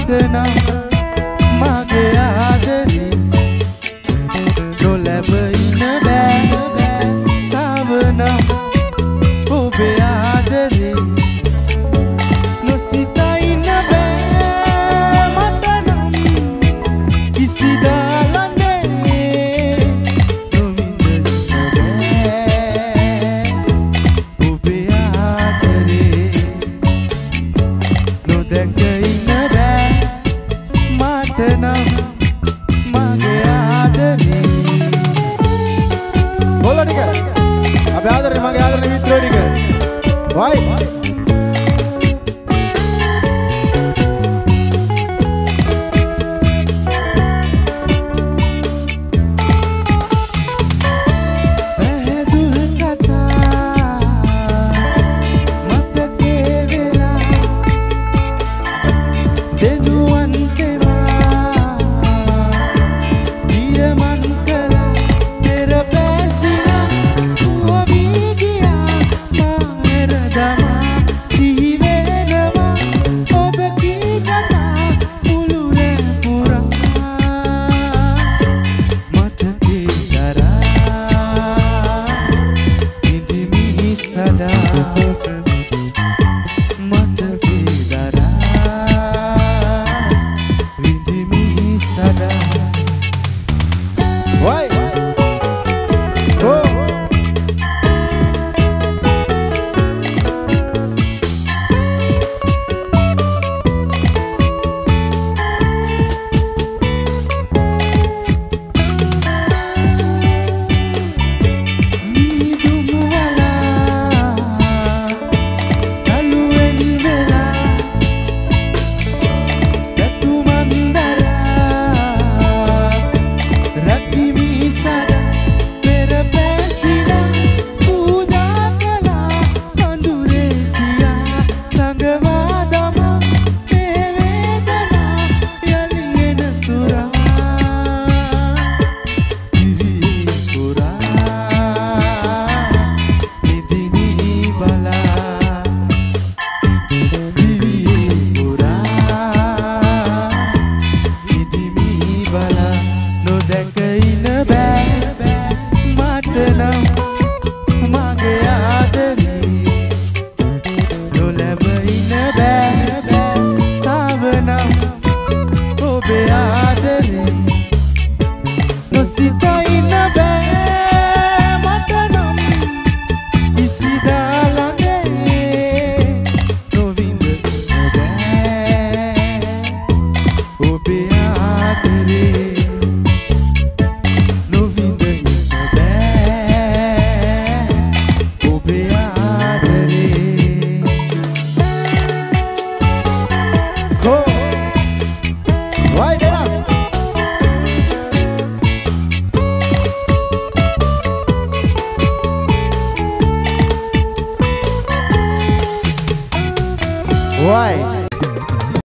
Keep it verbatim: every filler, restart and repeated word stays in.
matana mage aadare නොලැබ ඉන්න බෑ තවනම් ඔබේ ආදරේ නොසිතා ඉන්න බෑ මටනම් කිසිදා ළඟේ නොවිඳින්න බෑ ඔබේ ආදරේ නොදැක ඉන්න බෑ මටනම් මගේ ආදරේ बोलो ठीक है अब याद रहे मांगे याद रहे मित्रों ठीक है भाई Yeah.